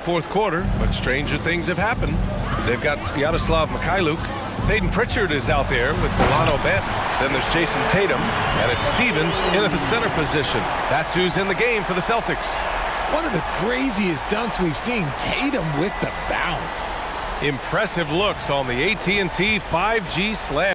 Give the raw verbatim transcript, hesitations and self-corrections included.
fourth quarter, but stranger things have happened. They've got Sviatoslav Mikhailuk. Peyton Pritchard is out there with Delano Bent. Then there's Jason Tatum, and it's Stevens in at the center position. That's who's in the game for the Celtics. One of the craziest dunks we've seen. Tatum with the bounce. Impressive looks on the A T and T five G slam.